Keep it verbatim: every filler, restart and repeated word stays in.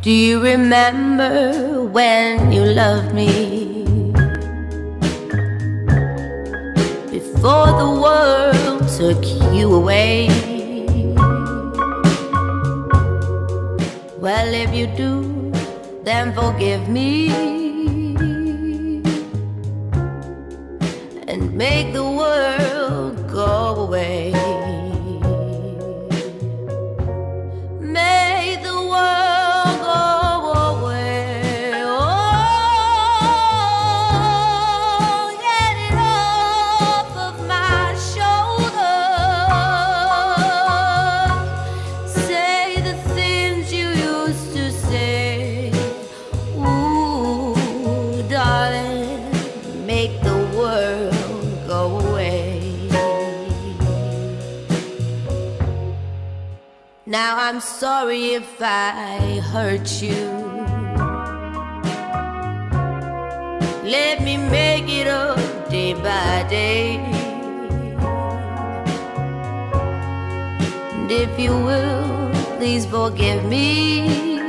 Do you remember when you loved me? Before the world took you away. Well, if you do, then forgive me and make the world go away. Make the world go away. Oh, get it off of my shoulders. Say the things you used to say. Ooh, darling, make the world go away. Now I'm sorry if I hurt you. Let me make it up day by day. And if you will, please forgive me